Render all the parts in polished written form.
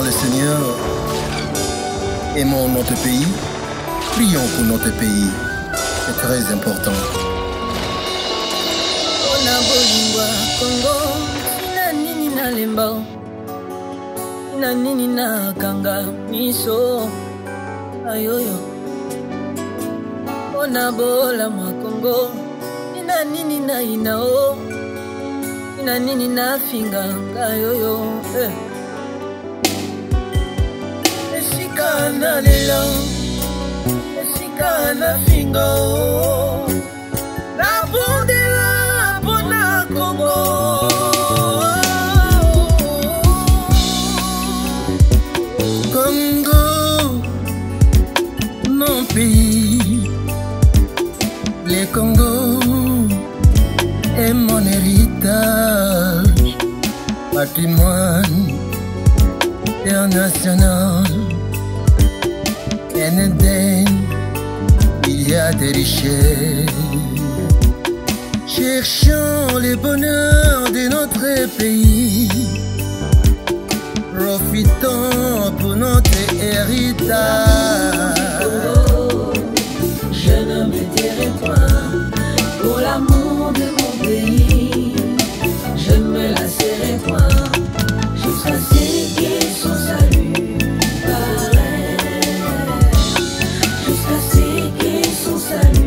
le Seigneur. Aimons notre pays. Prions pour notre pays. C'est très important. Ona bolingwa Congo, ina nini na lemba, ina nini na kanga miso, ayoyo. Ona bola mwa Congo, ina nini na inao, ina nini na finga, ayoyo. Esika na lelo, esika na finga, na bondela. Congo, mon pays, le Congo est mon héritage, patrimoine international. En Éden, il y a des richesses. Cherchons le bonheur de notre pays. Profitons pour notre héritage. Je ne me tairai point pour l'amour de mon pays. Je ne me lasserai point jusqu'à ce que son salut paraît. Jusqu'à ce que son salut.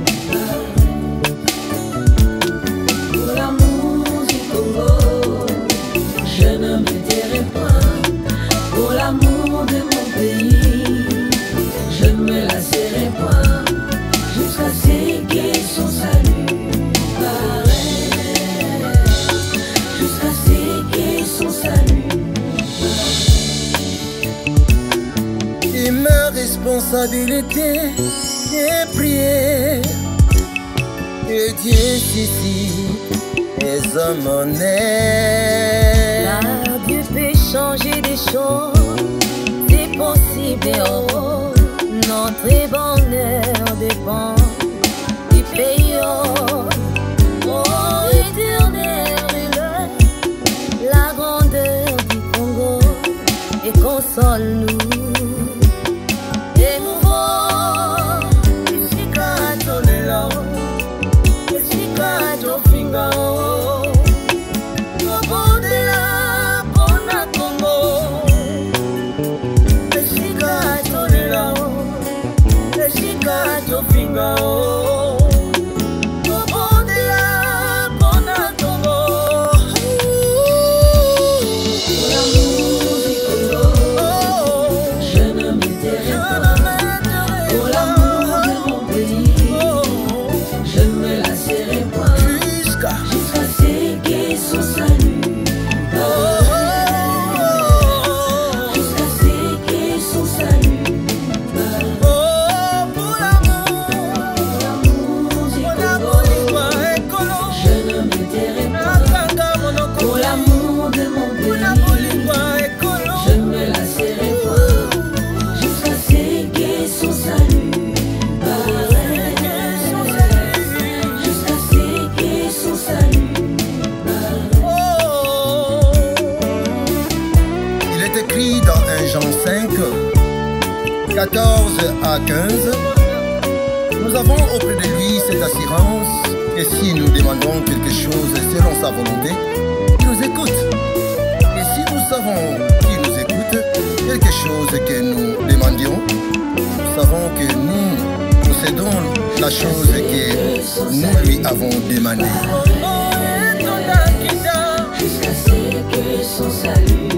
Responsabilité et prière, que Dieu suscite les hommes honnêtes. Là, Dieu peut changer des choses, c'est possible et oh, notre bonheur dépend du pays. Oh, éternel, la grandeur du Congo et console-nous. Dans 1 Jean 5, 14 à 15, nous avons auprès de lui cette assurance que si nous demandons quelque chose selon sa volonté, il nous écoute. Et si nous savons qu'il nous écoute, quelque chose que nous demandions, nous savons que nous possédons la chose que nous lui avons demandée. Jusqu'à ce que son salut.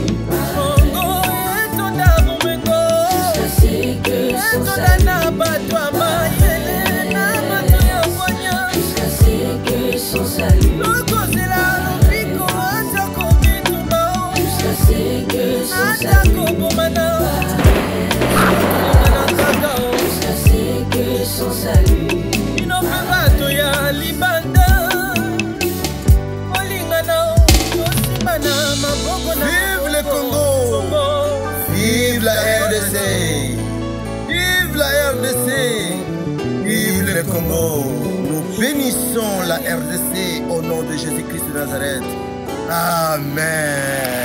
Vive le Congo! Vive la RDC! Vive la RDC! Vive le Congo! Nous bénissons la RDC au nom de Jésus-Christ de Nazareth. Amen.